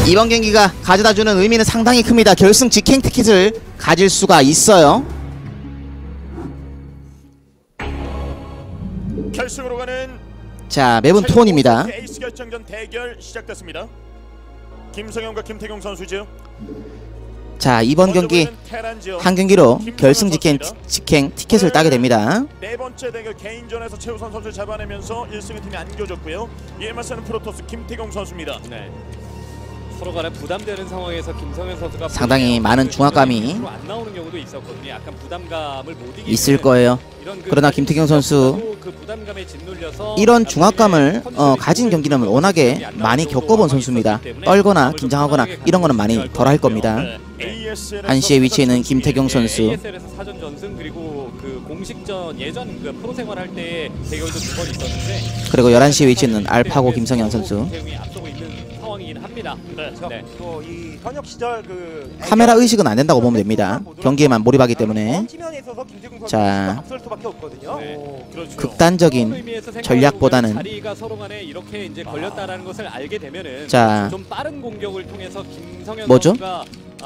이번 경기가 가져다주는 의미는 상당히 큽니다. 결승 직행 티켓을 가질 수가 있어요. 결승으로 가는 자, 맵은 투혼입니다. 에이스 결정전 대결 시작됐습니다. 김성현과 김태경 선수죠. 자, 이번 경기 한 경기로 결승 직행 티켓을 따게 됩니다. 네 번째 대결 개인전에서 최우선 선수를 잡아내면서 1승의 팀이 안겨줬고요. 이에 맞서는 프로토스 김태경 선수입니다. 네. 서로 간에 부담되는 상황에서 김성현 선수가 상당히 많은 중압감이 안 나오는 경우도 있었거든요. 약간 부담감을 못 이기는 있을 거예요. 그러나 김태경 선수 그 부담감에 짓눌려서 이런 중압감을 가진 경기는 워낙에 많이 겪어본 선수입니다. 떨거나 긴장하거나 이런 거는 많이 덜 할 겁니다. 한시에 위치해 있는 김태경 선수. ASL에서 사전 전승 그리고 그 공식전 예전 그 프로 생활할 때 대결도 2번 있었는데 그리고 11시에 위치해 있는 알파고 김성현 선수. 앞서고 있는 상황이긴 합니다. 네. 또 이 현역 시절 그 카메라 의식은 안 된다고 보면 됩니다. 경기에만 몰입하기 때문에. 자, 앞설 수밖에 없거든요. 네. 그렇죠. 극단적인 전략보다는 자리가 서로 간에 이렇게 이제 걸렸다라는 것을 알게 되면은 자, 좀 빠른 공격을 통해서 김성현 뭐죠? 선수가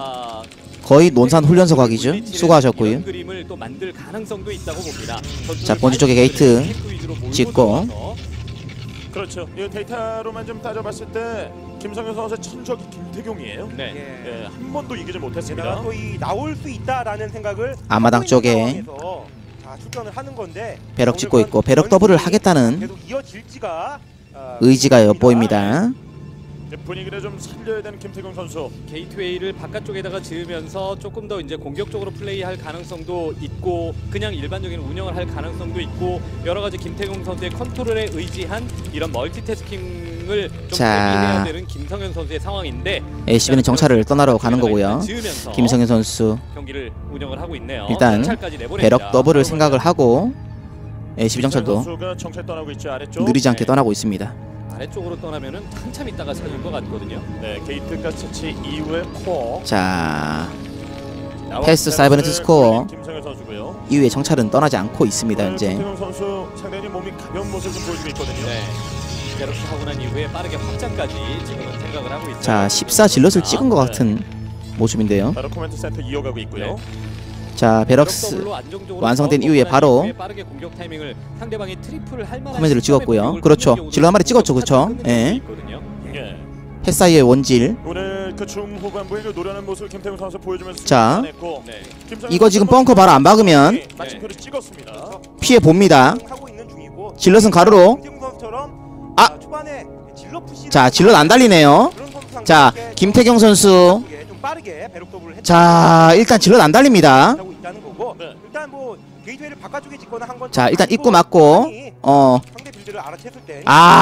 거의 논산 훈련소 각이죠. 수고하셨고요. 이런 그림을 또 만들 가능성도 있다고 봅니다. 자, 본진 쪽에 게이트 짓고. 그렇죠. 이 데이터로만 좀 따져봤을 때 김성현 선수의 천적이 김태경이에요. 네. 예, 한 번도 이기지 못했습니다. 게다가 또이 나올 수 있다라는 생각을 앞마당 쪽에 자, 출전을 하는 건데 배럭 짓고 있고 배럭 더블을 하겠다는 계속 이어질지가 의지가 엿보입니다. 분위기를 좀 살려야 되는 김태경 선수. 게이트웨이를 바깥쪽에다가 지으면서 조금 더 이제 공격적으로 플레이할 가능성도 있고 그냥 일반적인 운영을 할 가능성도 있고 여러 가지 김태경 선수의 컨트롤에 의지한 이런 멀티태스킹을 좀 대비해야 되는 김성현 선수의 상황인데 LCB는 정찰을 떠나러 가는 거고요. 김성현 선수 경기를 운영을 하고 있네요. 일단 배럭 더블을 생각을 하고 LCB 정찰도 선수가 정찰 떠나고 있죠. 아래쪽. 느리지 않게 떠나고 있습니다. 아래쪽으로 떠나면은 한참 있다가 찾을 것 같거든요. 네, 게이트가 채취 이후에 코어. 자, 패스 사이버네트 스코어 김성현 선수고요. 이후에 정찰은 떠나지 않고 있습니다. 현재 김성현 선수 상당히 몸이 가벼운 모습을 좀 보여주고 있거든요. 네. 베럭스 하고 난 이후에 빠르게 확장까지 지금은 생각을 하고 있어요. 자, 14 질럿을 찍은 것 같은 모습인데요. 바로 코멘트 센터 이어가고 있고요. 자, 베럭스 완성된 이후에 바로 빠르게 공격 타이밍을 상대방이 트리플을 할 만한 코멘트를 찍었고요. 그렇죠. 질럿 한 마리 찍었죠. 그렇죠. 예. 예. 햇사이의 원질. 오늘 그 중후반부에 그 노련한 모습을 김태경 선수 보여주면서 자, 네. 이거 지금 벙커 바로 안 박으면 마침표를 찍었습니다. 피해 봅니다. 하고 있는 중이고 질럿은 가로로. 아! 초반에 질럿 푸시를 자, 질럿 안 달리네요. 자, 김태경 선수. 좀 빠르게 배럭 더블을 자, 일단 질럿 안 달립니다. 하고 있다는 거고 네. 일단 뭐 게이트웨이를 바깥쪽에 짓거나 한 건 자, 일단 입구 맞고 상대 빌드를 알아챘을 때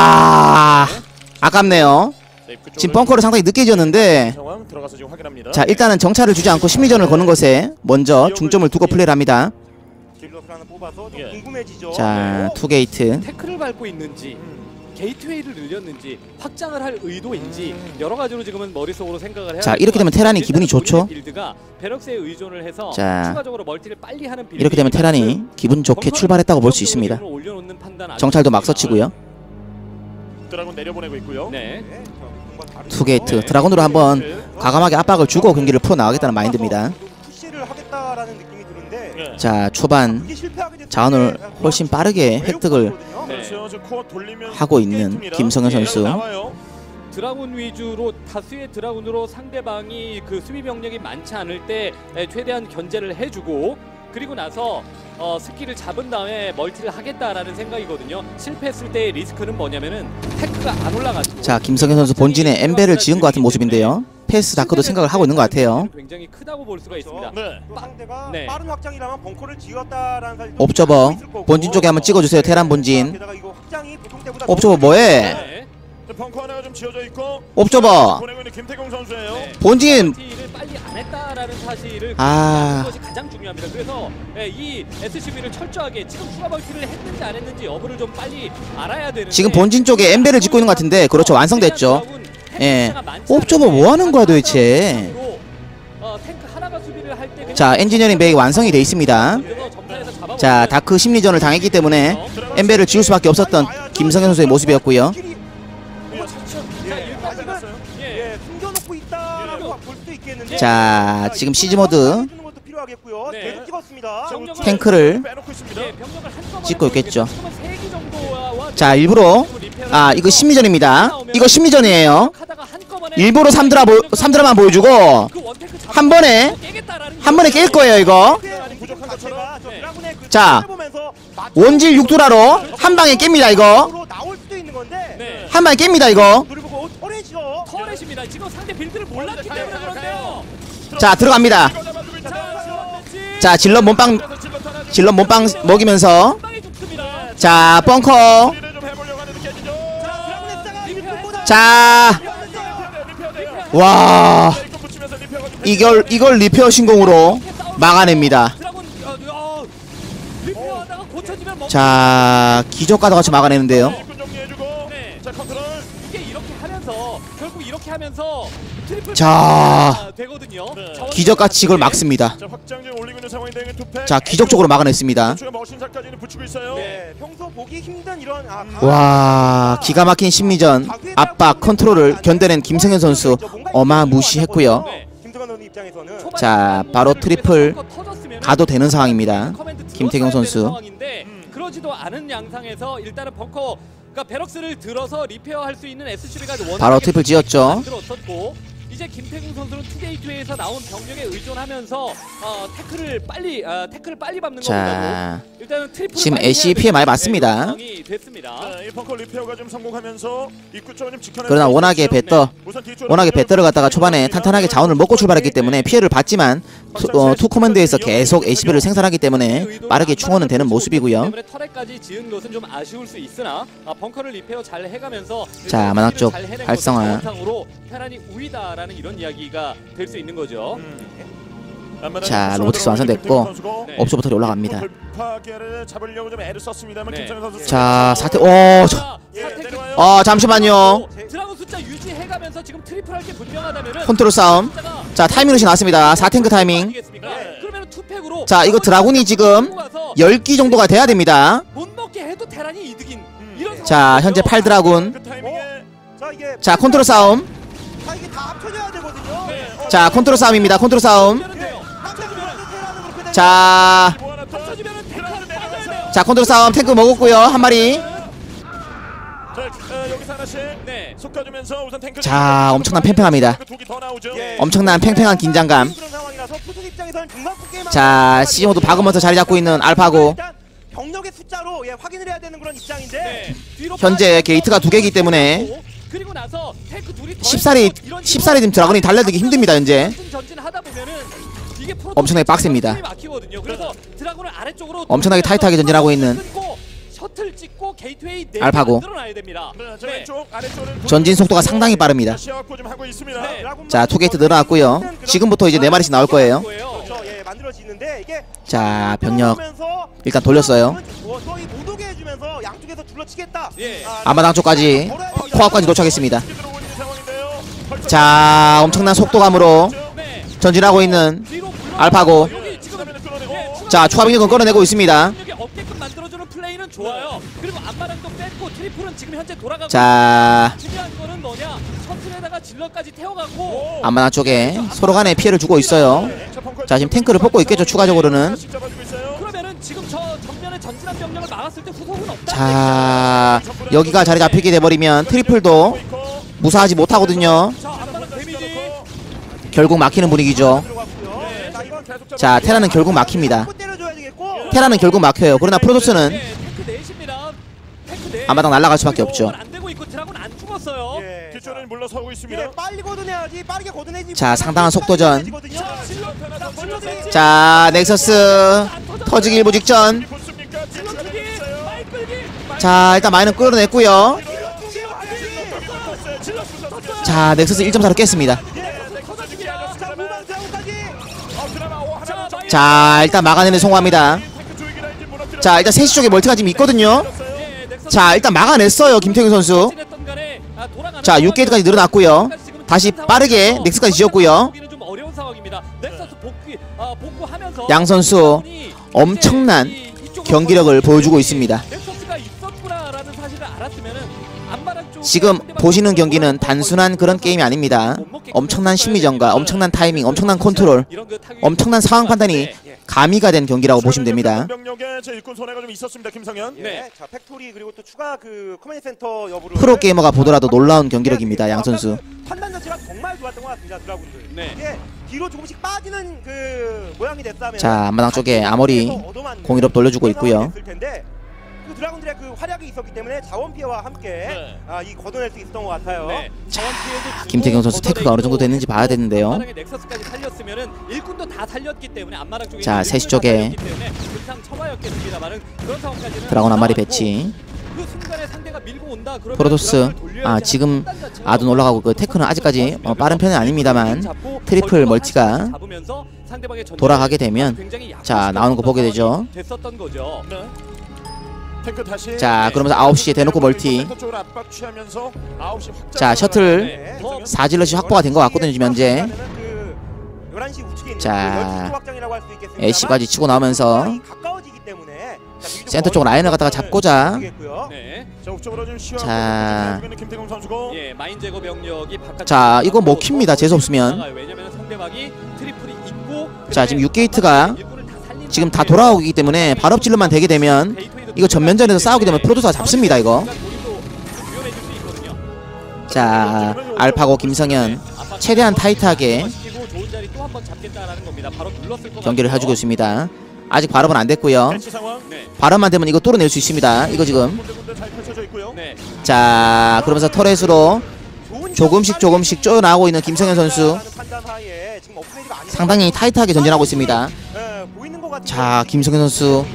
아깝네요. 지금 벙커를 상당히 늦게 지었는데 상황 들어가서 지금 확인합니다. 자, 일단은 정찰을 주지 않고 심리전을 거는 것에 먼저 중점을 두고 플레이를 합니다. 질럿을 하나 뽑아서 좀 예. 궁금해지죠. 자, 투게이트. 태클을 밟고 있는지 게이트웨이를 늘렸는지 확장을 할 의도인지 여러 가지로 지금은 머릿속으로 생각을 해야 자, 이렇게 되면 테란이 기분이 좋죠. 빌드가 베럭스에 의존을 해서 자, 추가적으로 멀티를 빨리 하는 빌드 이렇게 되면 테란이 기분 좋게 출발했다고 볼 수 있습니다. 정찰도 막 서치고요. 드라군 내려보내고 있고요. 네. 투게이트 드라곤으로 한번 과감하게 압박을 주고 경기를 풀어 나가겠다는 마인드입니다. 푸시를 하겠다라는 느낌이 드는데 자, 초반 그게 실패하게 됐을 자원을 때 훨씬 빠르게 획득을 그렇죠. 저 코어 돌리면서 하고 있는 게이트입니다. 김성현 선수. 나와요. 드라군 위주로 다수의 드라군으로 상대방이 그 수비 병력이 많지 않을 때 최대한 견제를 해주고 그리고 나서 스킬을 잡은 다음에 멀티를 하겠다라는 생각이거든요. 실패했을 때의 리스크는 뭐냐면은 테크가 안 올라가지고. 자, 김성현 선수 본진에 엠벨을 지은 것 같은 모습인데요. 패스 다크도 생각을 하고 있는 것 같아요. 굉장히 크다고 볼 수가 있습니다. 네. 또 상대가 네. 빠른 확장이라면 벙커를 지었다라는 사실 옵저버 본진 쪽에 한번 찍어주세요. 테란 본진. 게다가 이거 확장이 보통 때보다 옵저버 뭐해? 네. 벙커 하나가 좀 지어져 있고 옵저버 보내고 있는 김태경 선수예요. 네. 본진. 멀티를 빨리 안 했다라는 사실을 아. 아는 것이 가장 중요합니다. 그래서 이 SCV를 철저하게 지금 추가 멀티를 했는지 안 했는지 여부를 좀 빨리 알아야 되는데 지금 본진 쪽에 엠벨을 짓고 있는 것 같은데 그렇죠. 완성됐죠. 예. 옵저버 뭐 하는 거야 도대체? 자, 엔지니어링 베이 완성이 돼 있습니다. 자, 다크 심리전을 당했기 때문에 엠벨을 지울 수밖에 없었던 김성현 선수의 모습이었고요. 놓고 있다라고 볼 수도 있겠는데. 자, 지금 시즈 모드 해주는 것도 필요하겠고요. 네. 계속 찍었습니다. 탱크를 빼놓고 있습니다. 예, 병력을 한꺼번에 찍고 있겠죠. 지금은 3기 정도와 자, 일부러 이거 심리전입니다. 이거 심리전이에요. 일부러 3드라만 보여주고 그 원테크 잡고 한 번에 깨겠다라는 한 번에 깰 거예요, 이거. 부족한 것처럼. 자, 원질 6드라로 한 방에 깹니다, 이거. 나올 수도 있는 건데. 네. 한 방에 깹니다, 이거. 누르고 터렛이요. 터렛입니다. 지금 상대 빌드를 몰랐기 때문에 그런데요. 자, 들어갑니다. 자, 질럿 몸빵 먹이면서 빵이 죽습니다. 자, 벙커. 자, 와, 이걸 리페어 신공으로 막아냅니다. 드라군 리페어하다가 고쳐지면 멈. 자, 기적과도 같이 막아내는데요. 네. 이게 이렇게 하면서 결국 이렇게 하면서 트리플 자, 되거든요. 네. 기적같이 이걸 막습니다. 자, 확장제 올리고 있는 상황인데 투팩. 자, 기적적으로 막아냈습니다. 머신사까지는 붙이고 있어요. 네, 평소 보기 힘든 이런 와, 기가 막힌 심리전 압박 컨트롤을 견뎌낸 김승현 선수 어마무시했고요. 네. 김승현 선수 입장에서는 자, 바로 트리플 가도 되는 상황입니다. 김태경 선수. 상황인데 그러지도 않은 양상에서 일단은 벙커 그러니까 베럭스를 들어서 리페어할 수 있는 SCB가 바로 트리플 지었죠. 만들었었고 이제 김태경 선수는 투게이트웨이에서 나온 병력에 의존하면서 태클을 빨리 밟는 것보다도 자, 일단은 트리플을 지금 빨리 애쉬 해야 피해 많이 되는 받습니다. 상황이 됐습니다. 네, 이 벙커 리페어가 좀 성공하면서 입구 쪽을 좀 지켜내는. 그러나 워낙에 워낙에 배터를 갖다가 초반에 탄탄하게 자원을 먹고 출발했기 때문에 피해를 봤지만 투 커맨드에서 계속 애쉬비를 생산하기 때문에 빠르게 충원은 되는 모습이고요. 때문에 터렛까지 지은 것은 좀 아쉬울 수 있으나 벙커를 리페어 잘 해가면서 자, 마nak 쪽 활성화. 상으로 테란이 우위다라는 이런 이야기가 될 수 있는 거죠. 자, 로보틱스 완성됐고 네. 옵저버터리 올라갑니다. 돌파기를 잡으려고 좀 애를 썼습니다만 네. 김성현 선수. 자, 사태 잠시만요. 드라군 숫자 유지해가면서 지금 트리플 할 게 분명하다면은 컨트롤 싸움. 자, 타이밍이 나왔습니다. 4탱크 타이밍. 그러면 투팩으로 자, 이거 드라군이 지금 10기 정도가 돼야 됩니다. 못 먹게 해도 테란이 이득인 이런 자, 현재 8드라군. 그 타이밍에 자, 컨트롤 싸움. 이게 다 합쳐져야 되거든요. 자, 컨트롤 싸움입니다. 컨트롤 싸움. 합쳐지면 자, 뭐 하나 더. 합쳐지면은 테란을 빠져야 돼요. 자, 컨트롤 싸움. 탱크 먹었고요. 한 마리. 자, 여기서 하나씩 네. 솎아주면서 우선 탱크. 자, 엄청난 팽팽합니다. 두기 더 나오죠. 엄청난 팽팽한 긴장감. 그런 상황이라서 투수 입장에서는 중간급 게임 자, 시즈모드 박으면서 자리 잡고 있는 알파고. 일단 병력의 숫자로 확인을 해야 되는 그런 입장인데 네. 뒤로 현재 빠지고 게이트가 2개이기 때문에 그리고 나서 탱크 둘이 더 쉽사리 이런 지금 드라군이 달려들기 힘듭니다, 현재. 전진하다 보면은 이게 엄청나게 빡셉니다. 막히거든요. 그래서 드라군을 아래쪽으로 엄청나게 타이트하게 전진하고 있는 끊고 셔틀 찍고 게이트웨이 네 알파고. 만들어놔야 됩니다. 네, 저 네. 왼쪽 아래쪽은 전진 속도가 상당히 빠릅니다. 시야확보 좀 하고 있습니다. 네. 자, 투게이트 늘어났고요. 지금부터 이제 4마리씩 나올 거예요. 그렇죠. 만들어지는데 이게 자, 병력 하면서 일단 돌렸어요. 거의 못 오게 해주면서 양쪽에서 둘러치겠다. 예. 앞마당 쪽까지 코앞까지 도착했습니다. 들어오고 있는 상황인데요. 자, 엄청난 속도감으로 네. 전진하고 있는 뒤로 물러나고 알파고. 여기 지금 끌어내고. 자, 추가 병력은 끌어내고 있습니다. 여기 없게끔 만들어주는 플레이는 좋아요. 그리고 앞마당도 뺐고 트리플은 지금 현재 돌아가고 자, 중요한 거는 뭐냐? 셔틀에다가 질럿까지 태워갖고 앞마당 쪽에 서로 간에 피해를 주고 있어요. 자, 지금 탱크를 뽑고 있겠죠, 추가적으로는. 그러면은 지금 저 정면에 전진한 병력을 막았을 때 후속은 없다. 자, 여기가 자리 잡히게 돼버리면 트리플도 무사하지 못하거든요. 자, 앞마당 데미지. 결국 막히는 분위기죠. 자, 테라는 결국 막힙니다. 테라는 결국 막혀요. 그러나 프로토스는 탱크 넷입니다. 탱크 넷. 앞마당 날아갈 수밖에 없죠. 안 되고 있고 드라군 안 죽었어요. 뒷줄을 물러서고 있습니다. 빨리 걷어내야지. 빠르게 걷어내지. 자, 상당한 속도전. 자, 질럿 자, 넥서스 터지기 일보 직전. 자, 일단 마이는 끌어냈고요. 자, 넥서스 1.4로 깼습니다. 자, 일단 막아내는 성공합니다. 자, 일단 3시 쪽에 멀티가 지금 있거든요. 자, 일단 막아냈어요, 김태균 선수. 자, 6게이트까지 늘어났고요. 다시 빠르게 넥스까지 지었고요. 양 선수 엄청난 경기력을 보여주고 있습니다. 넥서스가 있었구나라는 사실을 알았으면은 앞마당 쪽 지금 보시는 경기는 단순한 그런 게임이 아닙니다. 엄청난 심리전과 엄청난 타이밍, 엄청난 컨트롤, 엄청난 상황 판단이 가미가 된 경기라고 보시면 됩니다. 병력에 제 일꾼 손해가 좀 있었습니다. 김성현. 네. 자, 팩토리 그리고 또 추가 그 커맨드 센터 여부를 프로게이머가 보더라도 놀라운 경기력입니다. 양 선수. 판단 자체가 정말 좋았던 것 같습니다. 드라군들. 네. 이게 뒤로 조금씩 빠지는 그 모양이 됐다면 자, 앞마당 쪽에 아머리 공일업 돌려주고 있고요. 그 드라군들의 그 활약이 있었기 때문에 자원 피해와 함께 네. 이 걷어낼 수 있었던 것 같아요. 네. 김태경 선수 테크가 어느 정도 됐는지 봐야 되는데요. 앞마당에 넥서스까지 살렸으면은 일꾼도 다 살렸기 때문에 앞마당 쪽에 자, 일꾼을 세시 다 쪽에 살렸기 때문에 금상첨화였겠습니다만은 그런 상황까지는 드라곤 한 마리 나왔고 배치. 그 순간에 상대가 밀고 온다. 그러면 프로토스. 드라곤을 돌려야지 지금 하는 판단 자체가 아둔 올라가고 그 테크는 아직까지 빠른 편은 아닙니다만 트리플 멀티가 잡으면서 상대방의 전략을 돌아가게 되면 굉장히 자, 나오는 거 보게 되죠. 됐었던 거죠. 네. 탱크 다시. 자, 그러면서 9시에 대놓고 멀티. 센터 쪽으로 압박 취하면서 9시 확장. 자, 셔틀 네. 더 사질럿이 확보가 된 것 같거든요 지금 현재. 그 11시 우측에 있는 자, 그 확장이라고 할 수 있겠습니다만 애쉬까지 치고 나오면서 가까워지기 때문에 센터 쪽 라인을 갖다가 잡고자. 네. 자, 옥쪽으로 좀 쉬어. 자. 김태경 선수고. 예, 마인 제거 병력이 바깥. 자, 이거 먹힙니다. 재수 없으면. 왜냐면 상대방이 트리플이 있고. 자, 지금 6게이트가 지금 다 돌아오고 있기 때문에 발업질러만 되게 되면 이거 전면전에서 싸우게 되면 프로토스가 잡습니다 이거. 자, 알파고 김성현 최대한 타이트하게 경기를 해주고 있습니다. 아직 발업은 안 됐고요. 배치 상황. 발업만 되면 이거 뚫어낼 수 있습니다. 이거 지금. 군데군데 잘 펼쳐져 있고요. 네. 자, 그러면서 터렛으로 조금씩 쪼여나오고 있는 김성현 선수. 상당히 타이트하게 전진하고 있습니다. 자, 김성현 선수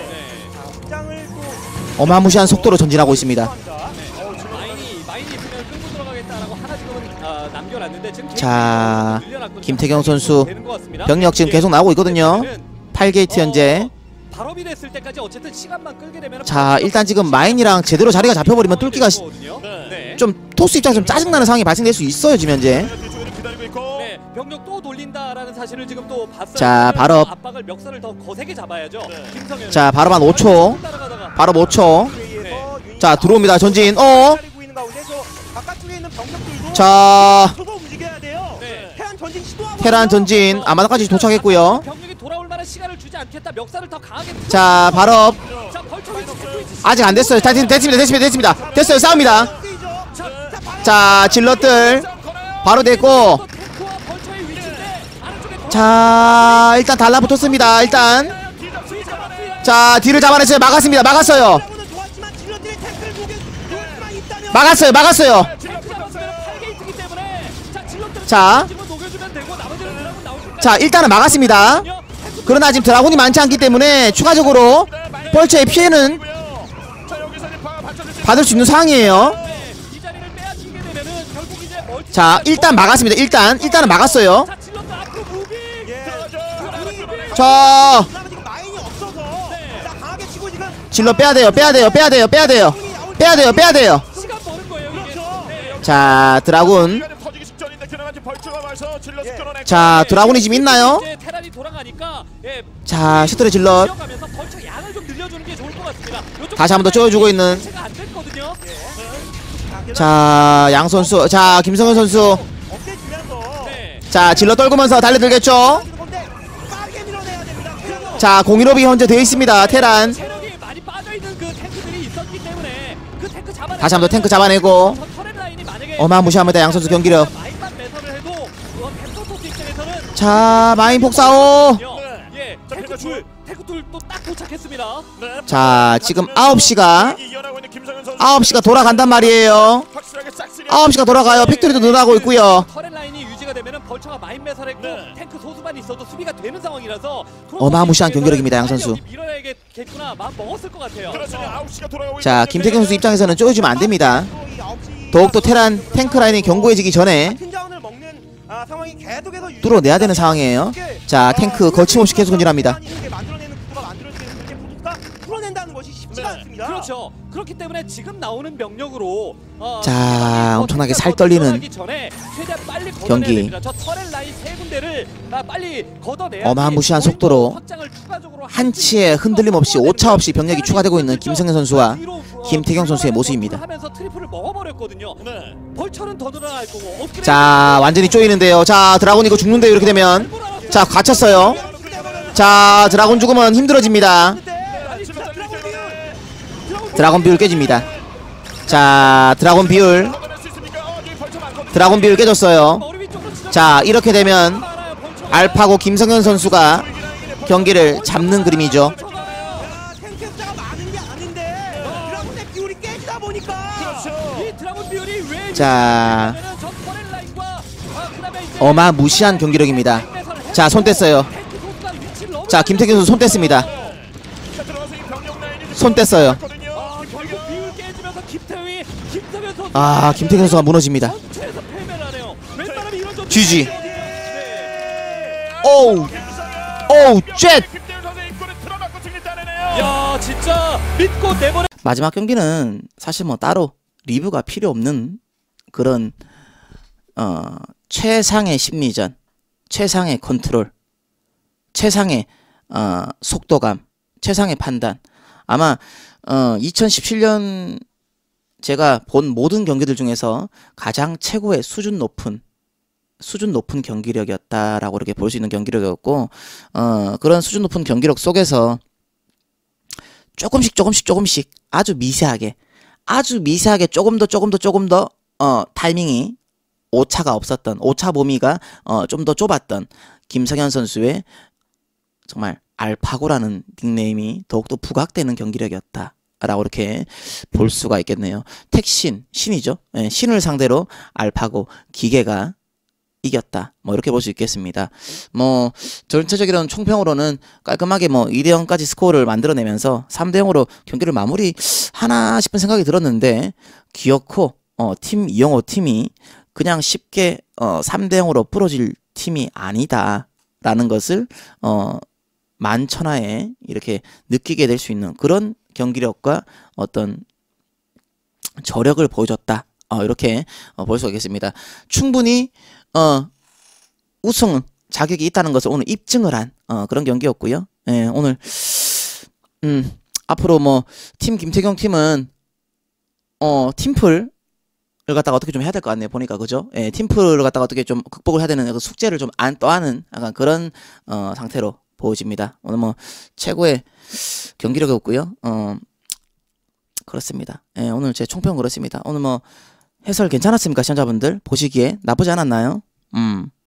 어마무시한 속도로 전진하고 있습니다. 마인이 있으면 끌고 들어가겠다라고 하나 지금은 남겨놨는데 지금 자, 늘려놨거든요. 김태경 선수 되는 것 같습니다. 병력 지금 계속 나오고 있거든요. 8게이트 현재. 발업이 됐을 때까지 어쨌든 시간만 끌게 되면 자, 일단 지금 마인이랑 제대로 자리가 잡혀버리면 뚫기가 네. 좀 토스 입장에서 좀 짜증나는 상황이 발생될 수 있어요 지금 현재. 뒤쪽으로 기다리고 있고. 네, 병력 또 돌린다라는 사실을 지금 또 봤어요. 자, 발업. 압박을 멱살을 더 거세게 잡아야죠. 김성현. 자, 발업 한 5초. 발업 5초. 자, 들어옵니다 전진. 자, 네. 테란 전진 아마다까지 도착했고요. 병력이 돌아올 만한 시간을 주지 않겠다. 멱살을 더 강하게. 자, 발업 자, 벌초기 아직 안 됐어요. 자, 됐습니다. 됐어요. 싸웁니다. 자, 질럿들 바로 됐고. 자, 일단 달라붙었습니다. 일단 자, 뒤를 잡아냈어요. 막았어요. 자, 일단은 막았습니다. 그러나 지금 드라군이 많지 않기 때문에 추가적으로 벌처의 피해는 받을 수 있는 상황이에요. 자, 일단 막았습니다. 일단은 막았어요. 자, 질러 빼야돼요. 자, 드라군. 자, 드라군이 지금 있나요? 자, 셔틀의 질럿 다시 한 번 더 쪼여주고 있는. 자, 양 선수. 자, 김성현 선수. 자, 질럿 떨구면서 달려들겠죠. 자, 공일업이 현재 되어 있습니다. 테란 다시 한 번 더 탱크 잡아내고. 어마무시합니다 양 선수 경기력. 자, 마인 폭사오. 자, 지금 9시가 돌아간단 말이에요. 9시가 돌아가요. 팩토리도 늘어나고 있고요. 어마무시한 경기력입니다 양 선수. 자, 김태경 선수 입장에서는 쪼여주면 안됩니다. 더욱더 테란 탱크 라인이 견고해지기 전에 뚫어내야 되는 상황이에요. 자, 탱크 거침없이 계속 전진합니다. 그렇죠. 그렇기 때문에 지금 나오는 병력으로 자, 엄청나게 살 떨리는 경기. 저 터렛 라인 세 군데를 빨리 걷어내야 어마무시한 속도로 한치의 흔들림 없이 오차 없이 병력이 추가되고 있는 김성현 선수와 김태경 선수의 모습입니다. 하면서 트리플을 먹어버렸거든요. 네. 벌처는 더 늘어날 거고. 업그레이드 자, 완전히 쪼이는데요. 자, 드라곤 이거 죽는데요. 이렇게 되면. 자, 갇혔어요. 자, 드라곤 죽으면 힘들어집니다. 드라곤 비율 깨집니다. 자, 드라곤 비율 깨졌어요. 자, 이렇게 되면 알파고 김성현 선수가 경기를 잡는 그림이죠. 탱크 숫자가 많은 게 아닌데 드라군의 비율이 깨지다 보니까 이 드라곤 비율이 왜 자, 저 터널 라인과 그다음에 이제 어마무시한 경기력입니다. 자, 손 뗐어요. 탱크 소수가 위치를 너무 자, 김태균 선수 손 뗐습니다. 손 뗐어요. 결국 비율 깨지면서 김태현 선수 아, 김태균 선수가 무너집니다. 전체에서 패배를 하네요. 웬만하면 이런 좀 GG. 네. 오우, 오우, 쉣! 야, 진짜 믿고 내보내. 마지막 경기는 사실 뭐 따로 리뷰가 필요 없는 그런 최상의 심리전, 최상의 컨트롤, 최상의 속도감, 최상의 판단. 아마 2017년 제가 본 모든 경기들 중에서 가장 최고의 수준 높은 경기력이었다라고 이렇게 볼 수 있는 경기력이었고, 그런 수준 높은 경기력 속에서 조금씩 아주 미세하게 조금 더 타이밍이 오차가 없었던, 오차 범위가 좀 더 좁았던 김성현 선수의 정말 알파고라는 닉네임이 더욱더 부각되는 경기력이었다 라고 이렇게 볼 수가 있겠네요. 신이죠. 예, 신을 상대로 알파고 기계가 이겼다, 뭐 이렇게 볼 수 있겠습니다. 뭐 전체적인 총평으로는 깔끔하게 뭐 2대0까지 스코어를 만들어내면서 3대0으로 경기를 마무리 하나 싶은 생각이 들었는데, 기어코 팀 이영호 팀이 그냥 쉽게 3대0으로 부러질 팀이 아니다 라는 것을 만천하에 이렇게 느끼게 될 수 있는 그런 경기력과 어떤 저력을 보여줬다, 이렇게 볼 수가 있겠습니다. 충분히 우승 자격이 있다는 것을 오늘 입증을 한 그런 경기였고요. 예, 오늘 앞으로 뭐 팀 김태경 팀은 팀플을 갖다가 어떻게 좀 해야 될 것 같네요. 보니까 그죠? 예, 팀플을 갖다가 어떻게 좀 극복을 해야 되는 그 숙제를 좀 안 떠하는 약간 그런 상태로 보여집니다. 오늘 뭐 최고의 경기력이었고요. 그렇습니다. 예, 오늘 제 총평 그렇습니다. 오늘 뭐 해설 괜찮았습니까? 시청자분들 보시기에 나쁘지 않았나요?